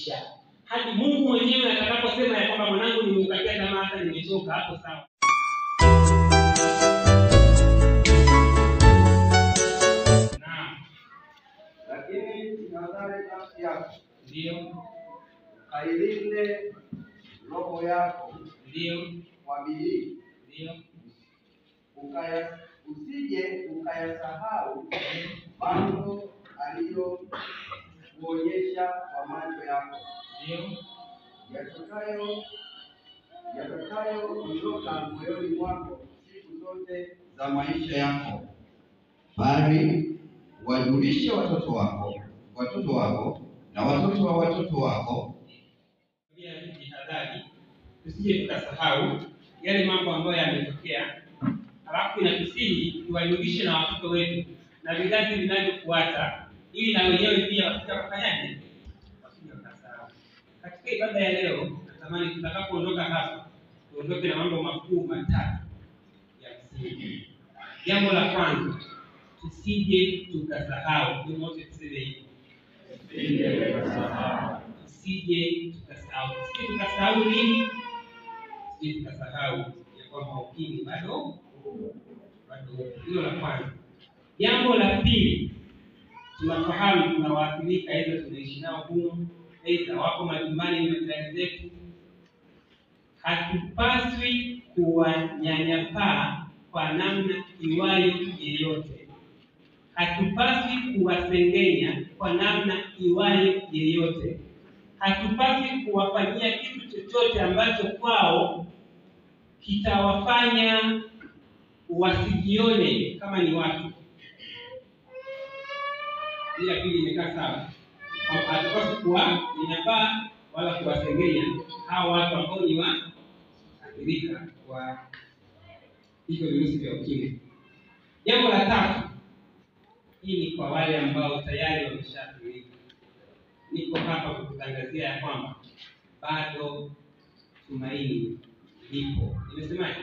maisha hadi Mungu mwenyewe atakaposema ya kwamba mwanangu nimeukatia tamaa, hata nimechoka. Hapo sawa. Lakini tunadhani nafsi yako, ndio kailinde roho yako, ndio kwa bidii, ndio usije ukayasahau mambo aliyokuonyesha kwa macho yako, ndio yatakayoondoka moyoni mwako siku zote za maisha yako, bali wajulishe watoto wako na watoto wa watoto wako. Pia jihadhari tusije tukasahau yale mambo ambayo yametokea, alafu inatusihi tuwajulishe na watoto wetu na vizazi vinavyofuata, ili na wenyewe pia wasije kufanyaje, wasije wakasahau. Katika ibada ya leo natamani tutakapoondoka hapa tuondoke na mambo makuu matatu ya msingi. Jambo la kwanza, tusije tukasahau. Ndio wote tuseme hivi. Tusije tukasahau. Tusije tukasahau nini? Tusije tukasahau ya kwamba ukimwi bado. Hilo la kwanza. Jambo la pili, tunafahamu tunawaathirika, hizo tunaishi nao humu, aidha wako majumbani na jirani zetu. Hatupaswi kuwanyanyapaa kwa namna iwayo yeyote. Hatupaswi kuwasengenya kwa namna iwayo yeyote. Hatupaswi kuwafanyia kitu chochote ambacho kwao kitawafanya wasijione kama ni watu. Ile pili imekaa sawa. Hatupaswi kuwanyanyapaa wala kuwasengenya hao watu ambao ni waathirika kwa hivyo virusi vya ukimwi. Jambo la tatu, hii ni kwa wale ambao tayari wameshaathirika. Niko hapa kukutangazia ya kwamba bado tumaini lipo. Nimesemaje?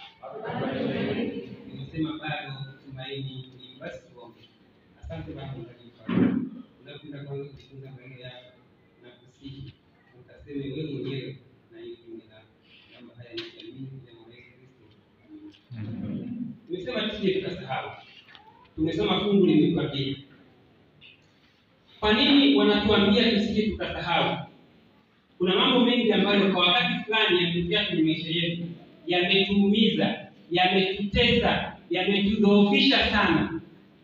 Nimesema bado tumaini lipo. Basi tuombe. Asante Baba mtakatifu. Unapenda kwanza kufunga maneno yako na kusihi. Utaseme wewe mwenyewe na hiyo kimela. Naomba haya nikiamini kwa jina la Yesu Kristo. Nimesema tusije tukasahau. Tumesoma fungu limetuambia. Kwa nini wanatuambia tusije tukasahau? Kuna mambo mengi ambayo kwa wakati fulani yametokea kwenye maisha yetu, yametuumiza, yametutesa, yametudhoofisha sana.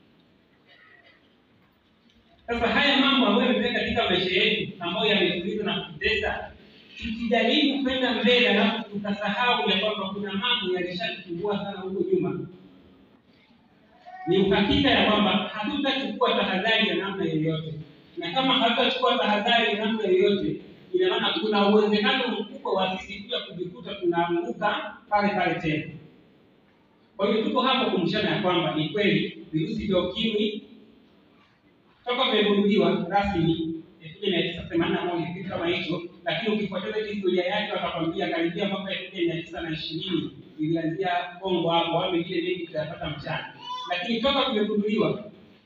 Sasa haya mambo ambayo yametokea katika maisha yetu ambayo yametuumiza na kututesa, tukijaribu kwenda mbele na tukasahau ya kwamba kuna mambo yalishatusumbua sana huko nyuma, ni uhakika ya kwamba hatutachukua tahadhari ya namna yoyote. Na kama hatutachukua tahadhari ya namna yoyote, ina maana kuna uwezekano mkubwa wa sisi kuja kujikuta tunaanguka pale pale tena. Kwa hiyo tuko hapo kumshana ya kwamba ni kweli virusi vya ukimwi toka vimegunduliwa rasmi 1981 kitu kama hicho, lakini ukifuatilia historia yake watakwambia karibia mwaka 1920 ilianzia Kongo hapo, au wengine mengi tutapata mchana. Lakini toka vimegunduliwa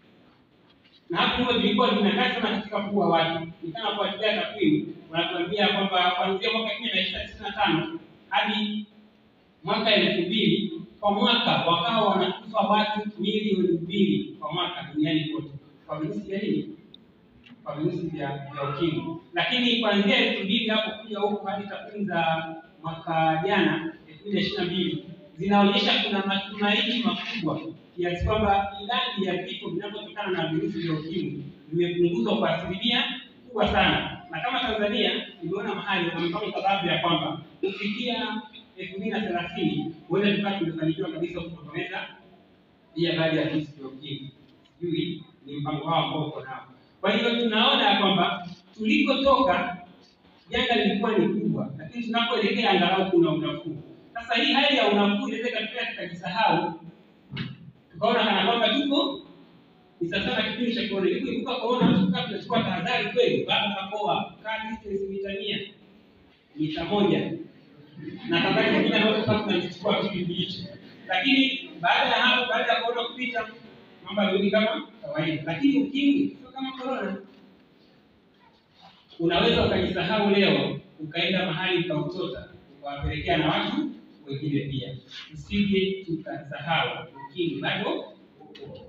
na hapo nyuma vilikuwa vinakaa sana katika kuua watu. Nikafuatilia takwimu wanatuambia kwamba kuanzia mwaka 1995 hadi mwaka 2000 kwa mwaka wakawa wanakufa watu milioni 2 kwa mwaka duniani kote kwa virusi vya nini? Kwa virusi vya ukimwi. Lakini kuanzia 2000 hapo kuja huko hadi takwimu za mwaka jana 2022 zinaonyesha kuna matumaini makubwa kiasi kwamba idadi ya vifo vinavyotokana na virusi vya ukimwi vimepunguzwa kwa asilimia kubwa sana. Na kama Tanzania tuliona mahali wamepanga sababu ya kwamba kufikia 2030 huenda tukawa tumefanikiwa kabisa kutokomeza hii habari ya virusi vya ukimwi. Sijui ni mpango wao ambao uko nao. Kwa hiyo tunaona kwamba tulikotoka janga lilikuwa ni kubwa, lakini tunapoelekea angalau kuna unafuu. Sasa hii hali ya unafuu inaweza kutokea tukajisahau, tukaona kana kwamba tuko ni sasa kipindi cha corona. Ilikuwa corona tunachukua tahadhari kweli, bado kapoa kaa distance mita 100 mita 1 na tahadhari nyingine ambazo tunachukua kipindi hicho. Lakini baada ya hapo, baada ya corona kupita, mambo yarudi kama kawaida. Lakini ukimwi sio kama corona. Unaweza ukajisahau leo, ukaenda mahali ukautota, ukawapelekea na watu wengine pia. Usije tukasahau ukimwi bado upo.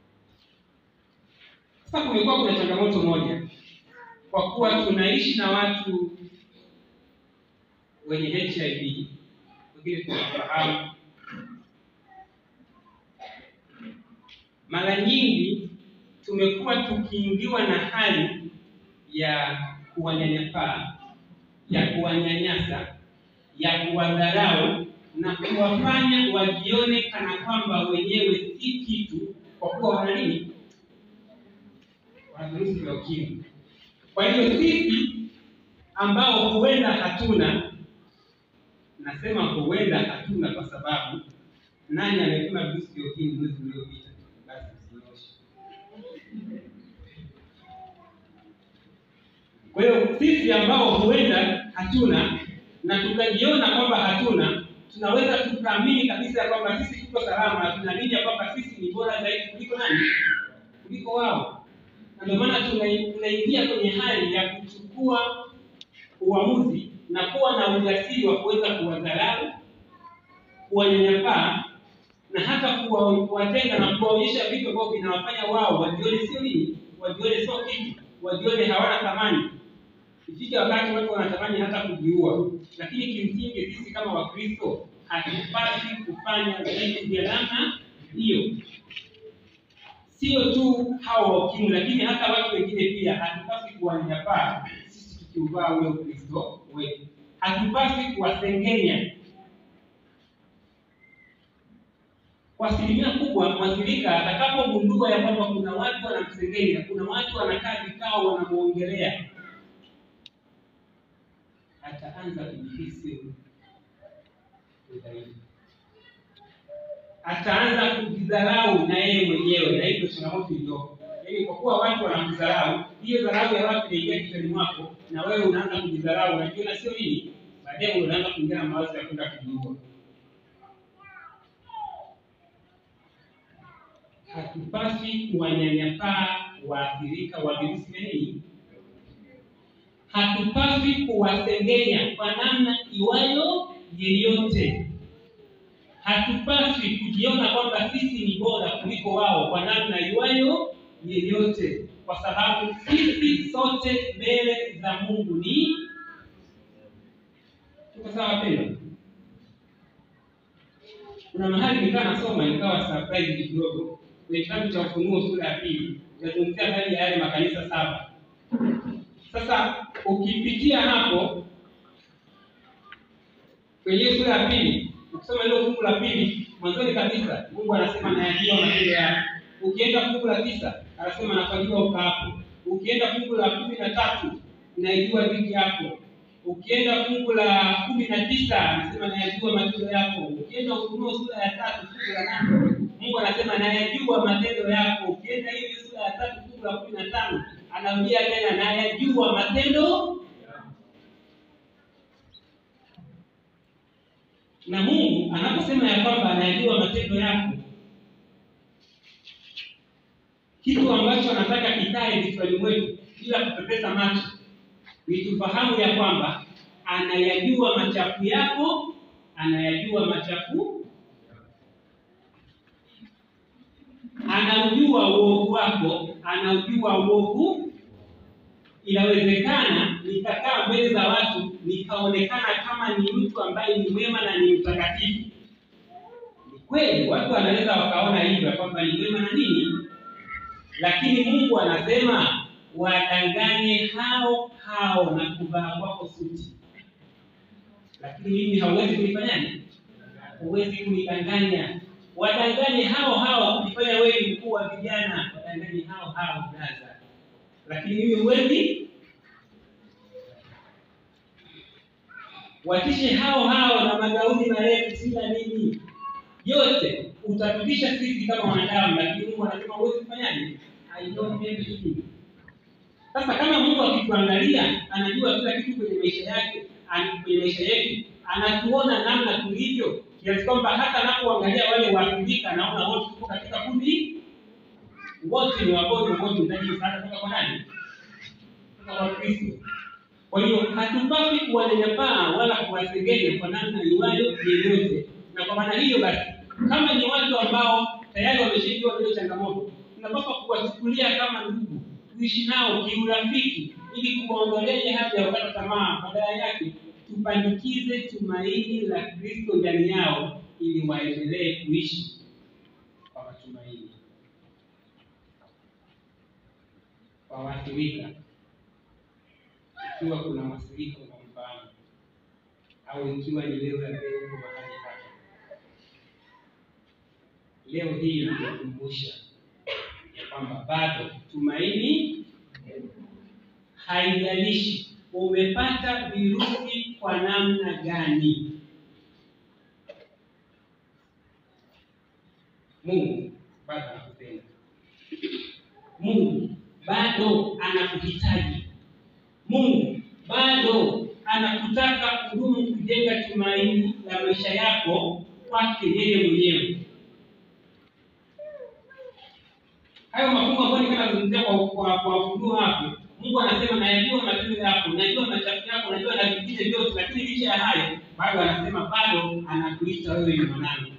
Sasa kumekuwa kuna changamoto moja, kwa kuwa tunaishi na watu wenye HIV, wengine tunafahamu. Mara nyingi tumekuwa tukiingiwa na hali ya kuwanyanyapaa, ya kuwanyanyasa, ya kuwadharau na kuwafanya wajione kana kwamba wenyewe si kitu, kwa kuwa wana nini? Wana virusi vya ukimwi. Kwa hiyo sisi ambao huenda hatuna, nasema huenda hatuna kwa sababu nani amepima virusi vya ukimwi mwezi uliopita? Basi usinyoshe. Kwa hiyo sisi ambao huenda hatuna na tukajiona kwamba hatuna, tunaweza tukaamini kabisa kwamba sisi tuko salama, na tunaamini kwamba sisi ni bora zaidi kuliko nani? Kuliko wao. Na ndio maana tunaingia kwenye hali ya kuchukua uamuzi na kuwa na ujasiri wa kuweza kuwadharau, kuwanyanyapaa na hata kuwatenga na kuwaonyesha vitu ambavyo vinawafanya wao wajione sio nini, wajione sio kitu, wajione hawana thamani. Ifike wakati watu wanatamani hata kujiua. Lakini kimsingi sisi kama Wakristo hatupaswi kufanya vitu vya namna hiyo. Sio tu hao wa ukimwi, lakini hata watu wengine pia hatupaswi kuwanyanyapaa sisi tukiuvaa ule Ukristo wetu. Hatupaswi kuwasengenya. Kwa asilimia kubwa mwathirika atakapogundua ya kwamba kuna watu wanamsengenya, kuna watu wanakaa vikao wanamuongelea, ataanza kujihisi udhaifu, ataanza kujidharau na yeye mwenyewe. Na hiyo changamoto iliyoko, yaani kwa kuwa watu wanamdharau, hiyo dharau ya watu inaingia kichwani mwako na wewe unaanza kujidharau, unajiona sio nini, baadaye unaanza kuingia na mawazo ya kwenda kujiua. Hatupaswi kuwanyanyapaa waathirika wa virusi vya nini. Hatupaswi kuwasengenya kwa namna iwayo yeyote. Hatupaswi kujiona kwamba sisi ni bora kuliko wao kwa namna iwayo yeyote, kwa sababu sisi sote mbele za Mungu ni tuko sawa. Pendo, kuna mahali nikawa nasoma nikawa surprise kidogo kwenye kitabu cha Ufunuo sura ya 2, inazungumzia habari ya yale makanisa 7. Sasa ukipitia hapo kwenye sura ya 2, ukisoma ile fungu la 2 mwanzoni kabisa, Mungu anasema nayajua matendo yako. Ukienda fungu la 9 anasema nafanywa ukaapo. Ukienda fungu la 13 naijua dhiki yako. Ukienda fungu la 19 anasema nayajua matendo yako. Ukienda Ufunuo sura ya 3 fungu la 8 Mungu anasema nayajua matendo yako. Ukienda hiyo sura ya 3 fungu la 15 anarudia tena nayajua matendo. Na Mungu anaposema ya kwamba anayajua matendo yako, kitu ambacho anataka kikae kichwani mwetu bila kupepesa macho ni tufahamu ya kwamba anayajua machafu yako, anayajua machafu, anaujua uovu wako, anaujua uovu. Inawezekana nikakaa mbele za watu nikaonekana kama ni mtu ambaye ni mwema na ni mtakatifu. Ni kweli watu wanaweza wakaona hivyo kwamba ni mwema na nini, lakini Mungu anasema wadanganye hao hao na kuvaa kwako suti. Lakini mimi hauwezi kunifanyaje? Huwezi kunidanganya. Wadanganye hao hao kufanya wewe ni mkuu wa vijana, wadanganye hao hao brother. Lakini mimi huwezi. Watishe hao hao na magauni marefu sila nini. Yote utatutisha sisi kama wanadamu, lakini Mungu anasema huwezi kufanyaje? I don't have anything. Sasa kama Mungu akituangalia, anajua kila kitu kwenye maisha yake, kwenye maisha yetu, anatuona namna tulivyo, kiasi kwamba hata anapoangalia wale waathirika naona wote tuko katika kundi, wote ni wagonjwa, wote tunahitaji msaada kutoka kwa nani? kwa Kristo. Kwa hiyo hatupaswi kuwanyanyapaa wala kuwasengenya kwa namna iwayo yoyote. Na kwa maana hiyo basi, kama ni watu ambao tayari wameshaingiwa hiyo changamoto, tunapaswa kuwachukulia kama ndugu, tuishi nao kiurafiki ili kuwaondolea haja ya kukata tamaa. Badala yake tupandikize tumaini la Kristo ndani yao ili waendelee kuishi kwa matumaini. Kwa waathirika, ikiwa kuna mafuriko kwa mfano, au ikiwa ni leo ya leo mahali hapa, leo hii inakukumbusha ya kwamba bado tumaini, haijalishi umepata virusi kwa namna gani. Mungu bado anakupenda. Mungu bado anakuhitaji. Mungu bado anakutaka kudumu kujenga tumaini la maisha yako kwake yeye mwenyewe. Hayo mafungu ambayo nikazungumzia kwa ufunuo hapo, Mungu anasema najua matendo yako, najua machafu yako, najua na vingine vyote, lakini licha ya hayo bado anasema bado anakuita wewe ni mwanangu.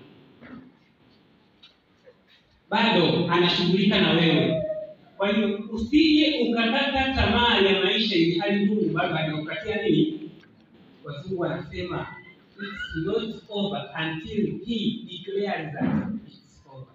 Bado anashughulika na wewe. Kwa hiyo usije ukakata tamaa ya maisha ili hali Mungu bado hajakupatia nini? Wazungu wanasema it's not over until he declares that it's over.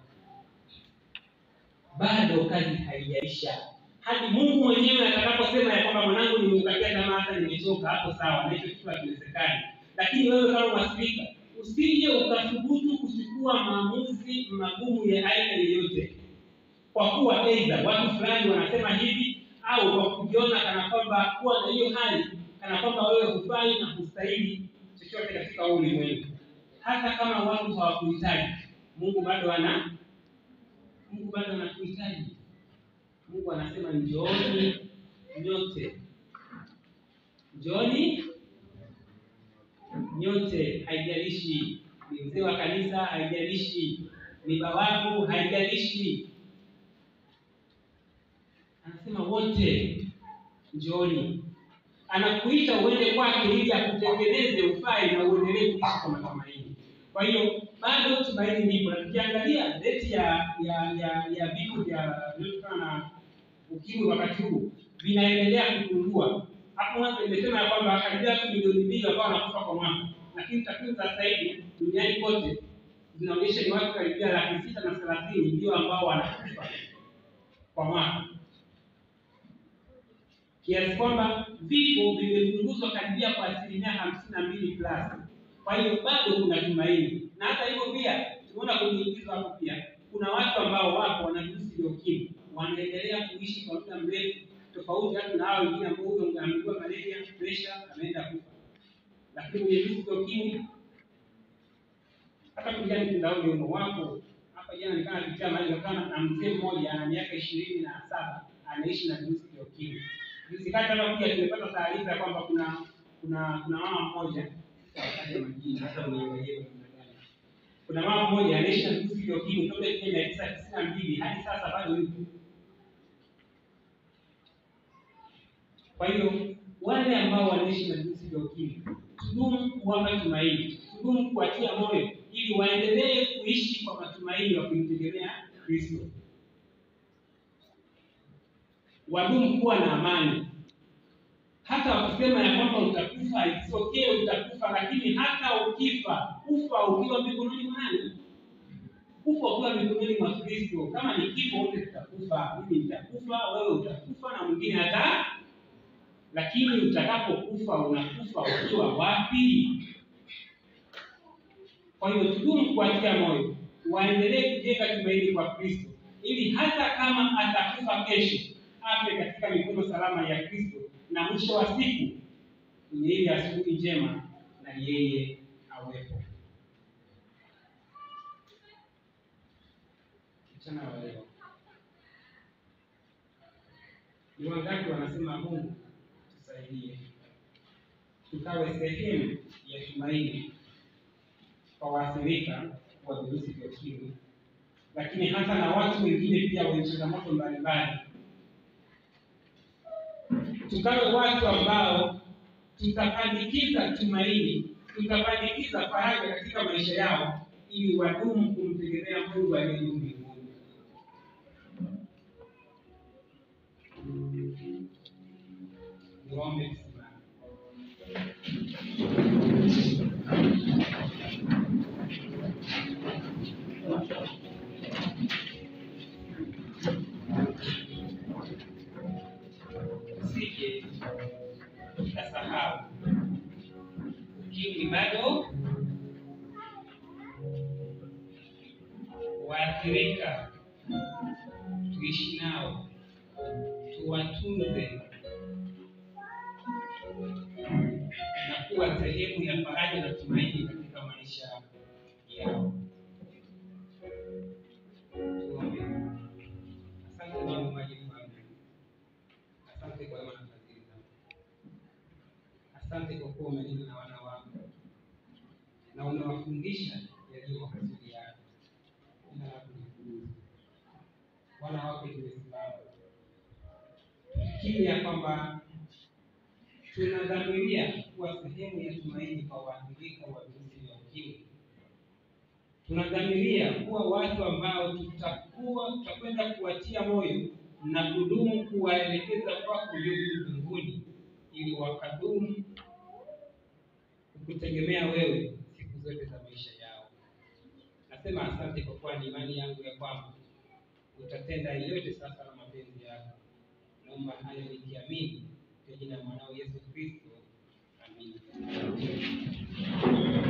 Bado kazi haijaisha. Hadi Mungu mwenyewe atakaposema ya kwamba mwanangu nimekupatia tamaa, hata nimechoka, hapo sawa, na hicho kitu hakiwezekani. Lakini wewe kama Mwafrika, usije ukathubutu kuchukua maamuzi magumu ya aina yoyote. Kwa kuwa aidha watu fulani wanasema hivi, au kwa kujiona kana kwamba kuwa na hiyo hali kana kwamba wewe hufai na hustahili chochote katika ulimwengu. Hata kama watu hawakuhitaji, Mungu bado anakuhitaji. Mungu anasema njooni nyote. Njooni nyote, haijalishi ni mzee wa kanisa, haijalishi ni bawabu, haijalishi. Anasema wote njooni. Anakuita uende kwake ili akutengeneze ufai na uendelee kuishi kwa matumaini. Kwa hiyo bado tumaini lipo. Na tukiangalia rate ya vifo vinavyotokana na ukimwi wakati huu vinaendelea kupungua. Hapo mwanzo nimesema ya kwamba karibia watu milioni 2 ambao wanakufa kwa mwaka. Lakini takwimu za sasa hivi duniani kote zinaonyesha ni watu karibia 630 ndio ambao wanakufa kwa mwaka. Kiasi kwamba vifo vimepunguzwa karibia kwa 52%+. Kwa hiyo bado kuna tumaini. Na hata hivyo pia tunaona kwenye hizo hapo pia kuna watu ambao wako wana virusi vya ukimwi, wanaendelea kuishi kwa muda mrefu, tofauti hata na hao wengine ambao wameugua malaria, pressure, ameenda kufa. Lakini kwenye virusi vya ukimwi hata kujani mtandaoni huko wako. Hapa jana nikana kupitia mahali na mzee mmoja ana miaka 27 anaishi na virusi vya ukimwi. Juzi kati hapa pia tumepata taarifa ya kwamba kuna mama mmoja katika majini, hata uniangalie kuna mama mmoja anaishi na virusi vya ukimwi kutoka 1992 hadi sasa bado yuko. Kwa hiyo wale ambao wanaishi na virusi vya ukimwi, tudumu kuwapa tumaini, tudumu kuwatia moyo ili waendelee kuishi kwa matumaini wa kumtegemea Kristo. Wadumu kuwa na amani. Hata wakisema ya kwamba utakufa, it's okay, utakufa, lakini hata ukifa, ufa ukiwa mikononi mwa nani? Ufa ukiwa mikononi mwa Kristo. Kama ni kifo, wote tutakufa. Mimi nitakufa, wewe utakufa, na mwingine hata. Lakini utakapokufa, unakufa ukiwa wapi? Kwa hiyo tudumu kuwatia moyo, waendelee kujenga tumaini kwa Kristo, ili hata kama atakufa kesho, afe katika mikono salama ya Kristo, na mwisho wa siku kwenye ile asubuhi njema na yeye awepo. Mchana wa leo, ni wangapi wanasema Mungu tusaidie tukawe sehemu ya tumaini kwa waathirika wa virusi vya ukimwi, lakini hata na watu wengine pia wenye changamoto mbalimbali. tukawe watu ambao tutapandikiza tumaini, tutapandikiza faraja katika maisha yao, ili wadumu kumtegemea Mungu aliye juu mbinguni. Niombe tusimame. Usije ukasahau ukimwi bado, waathirika tuishi nao, tuwatunze na kuwa sehemu ya faraja na tumaini katika maisha yao. Tuombe. Asante Bwana maji kwangu. Asante kwa wema na fadhili zako. Asante kwa kuwa umelinda na wana wako na unawafundisha yaliyo makusudi yako. Jina lako litukuzwe. Wana wako tumesimama tukiri ya kwamba tunadhamiria kuwa sehemu ya tumaini kwa waathirika wa virusi vya ukimwi. Tunadhamiria kuwa watu ambao tutakwenda kuwatia moyo na kudumu kuwaelekeza kwako juu mbinguni, ili wakadumu kukutegemea wewe siku zote za maisha yao. Nasema asante kwa kuwa ni imani yangu ya kwamba utatenda yote sasa na mapenzi yako. Naomba hayo nikiamini kwa jina la mwanao Yesu Kristo. Amina.